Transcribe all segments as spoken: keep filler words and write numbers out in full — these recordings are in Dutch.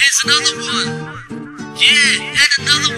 here's another one. Yeah, and another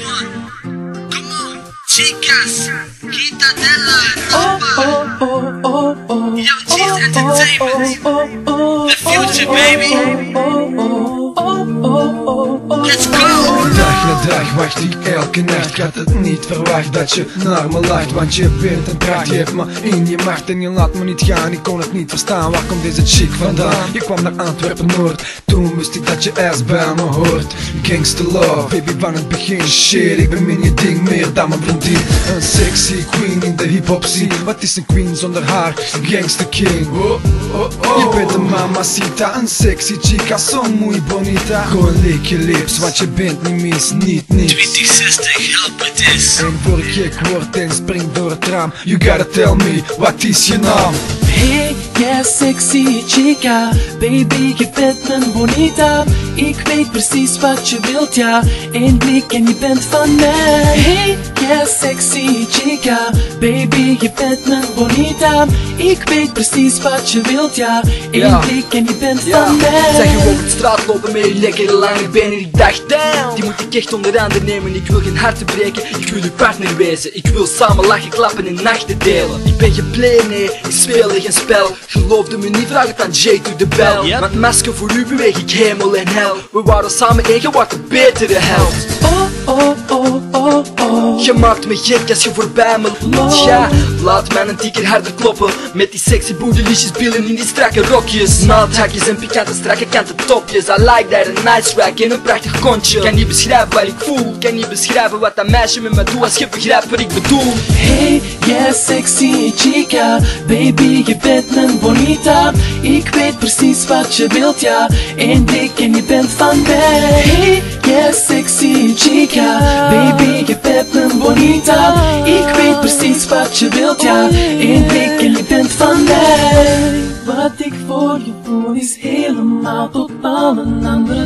one. Come on, Chikas, Quita de la Ropa. Oh, oh, oh, oh, Young G's Entertainment. oh, oh, The future, baby. oh, oh, oh, oh. Let's go. Dag na dag wacht ik elke nacht. Ik had het niet verwacht dat je naar me lacht. Want je bent een pracht, je hebt me in je macht. En je laat me niet gaan, ik kon het niet verstaan. Waar komt deze chick vandaan? Je kwam naar Antwerpen Noord. Toen wist ik dat je ass bij me hoort. Gangsta love, baby van het begin. Shit, ik bemin je ding meer dan mijn vriendin. Een sexy queen in de hip-hop scene. Wat is een queen zonder haar? Gangsta king. Oh, oh, oh. Je bent een mamacita, een sexy chica, zo muy bonita. Gewoon leek je lips, want je bent niet mis, niet niks. twintig zestig, help me this. En voor ik gek word en spring door het raam. You gotta tell me, wat is je naam? Hey, yeah, sexy chica, baby, je bent mijn bonita. Ik weet precies wat je wilt, ja. Eén blik en je bent van mij. Hey, yeah, sexy chica, baby, je bent mijn bonita. Ik weet precies wat je wilt, ja. Eén Ja. blik en je bent Ja. van mij. Zeg je over de straat lopen met je lekkere lange benen. Ik dacht, damn, die moet ik echt onder de handen nemen. Ik wil geen harten breken, ik wil uw partner wezen. Ik wil samen lachen, klappen en nachten delen. Ik ben geen play, nee, ik speel geen spel. Geloofde me niet, vraag het aan Jay to the bell. Yep. Met masker voor u beweeg ik hemel en hel. We waren samen één, je wordt de betere helft. Oh, oh, oh, oh, oh. Je maakt me gek als je voorbij me loopt, ja. Laat mij een dikker harder kloppen. Met die sexy boedelicious billen in die strakke rokjes. Naaldhakjes en pikante strakke kanten topjes. I like that, een nice rack en een prachtig kontje. Kan niet beschrijven wat ik voel, kan niet beschrijven wat dat meisje met me doet. Als je begrijpt wat ik bedoel. Hey, yeah, sexy chica, baby, je bent mijn bonita. Ik weet precies wat je wilt, ja. Eén blik en je bent van mij. Hey, yeah, sexy chica, baby, je bent mijn bonita. Ik weet precies wat je wilt, ja. Eén blik en je bent van mij. Wat ik voor je voel is helemaal totaal een andere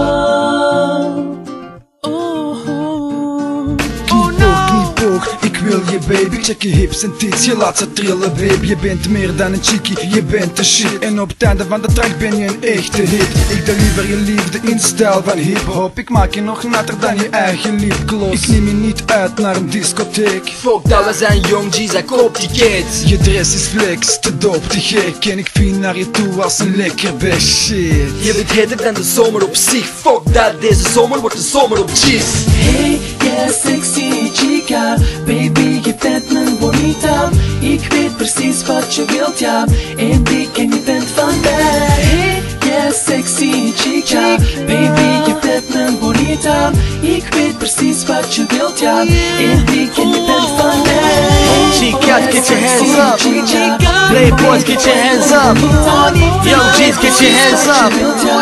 taal. Oh, oh. Knipoog, knipoog, ik wil je baby. Check je hips en tits, je laat ze trillen baby. Je bent meer dan een chickie, je bent de shit. En op het einde van de track ben je een echte hit. Ik deliver je liefde in de stijl van hip-hop. Ik maak je nog natter dan je eigen lipgloss. Ik neem je niet uit naar een discotheek. Fuck dat, we zijn young G's, hij koopt die kids. Je dress is flex, te dope, te gek. En ik vind naar je toe als een lekker bek. Shit. Je bent heter dan de zomer op zich. Fuck dat, deze zomer wordt de zomer op cheese. Hey, yeah, sexy chica, baby, je bent mijn bonita. Ik weet precies wat je wilt, ja. Eén blik en je bent van mij. Hey, yeah, sexy chica, baby, je bent mijn bonita. Ik weet precies wat je wilt, ja. Eén blik en je bent van mij. Chikas, get your hands up. Playboys, get your hands up. Young G's, get your hands up.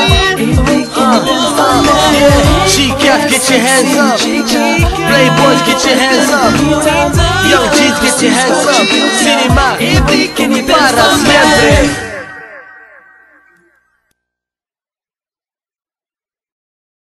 Yeah, Chikas, get your hands up. Playboys, get your hands up. Young G's, get your hands up. Cinema, para siempre.